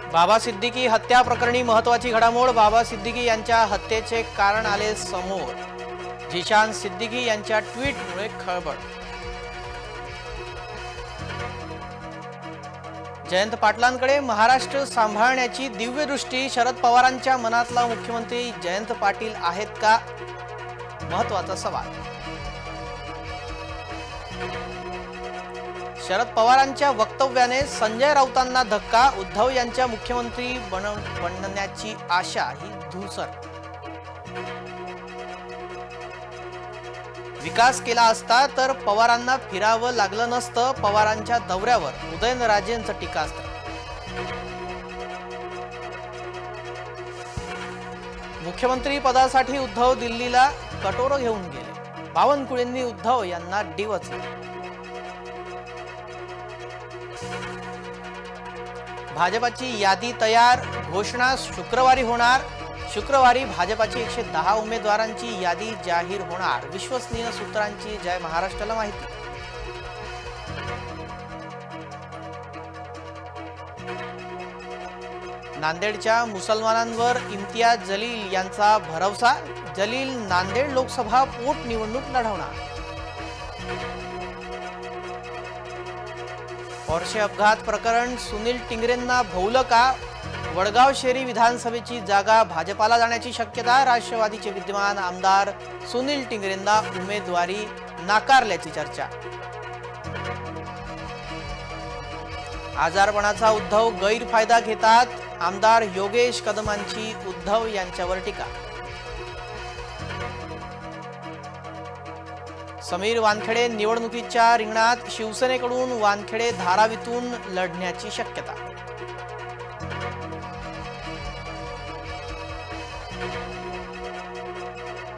बाबा सिद्दीकी हत्या प्रकरणी महत्त्वाची घडामोड। बाबा सिद्दीकी यांच्या हत्येचे कारण आले समोर। जिशान सिद्दीकी यांच्या ट्विटमुळे खळबळ। जयंत पाटलांकडे महाराष्ट्र सांभाळण्याची दिव्य दृष्टी। शरद पवारांच्या मनातला मुख्यमंत्री जयंत पाटील आहेत का, महत्त्वाचा सवाल। शरद पवारांच्या वक्तव्याने संजय राऊतांना धक्का। उद्धव यांच्या मुख्यमंत्री बनण्याची आशा ही धूसर। विकास केला असता तर पवारांना फिरावं लागलं नसतं। पवारांच्या दौऱ्यावर उदयनराजेंचं टीकास्त्र। मुख्यमंत्री पदासाठी उद्धव दिल्लीला कटोरं घेऊन गेले। बावनकुळेंनी उद्धव यांना डिवचलं। भाजपाची यादी तयार। घोषणा शुक्रवारी होणार। शुक्रवारी भाजपाची 110 उमेदवारांची यादी जाहीर होणार। विश्वसनीय सूत्रांची जय महाराष्ट्राला माहिती। नांदेडच्या मुसलमानांवर इम्तियाज जलील यांचा भरवसा। जलील नांदेड लोकसभा पोटनिवडणूक लढवणार। पोर्शे अपघात प्रकरण सुनील टिंगरेंना भोवलं का। वडगाव शेरी विधानसभेची जागा भाजपाला जाण्याची शक्यता। राष्ट्रवादीचे विद्यमान आमदार सुनील टिंगरेंना उमेदवारी नाकारल्याची चर्चा। आजारपणाचा उद्धव गैरफायदा घेतात। आमदार योगेश कदमांची उद्धव यांच्यावर टीका। समीर वानखेडे निवडणुकीच्या रिंगणात। शिवसेनेकडून वानखेडे धारावीतून लढण्याची शक्यता।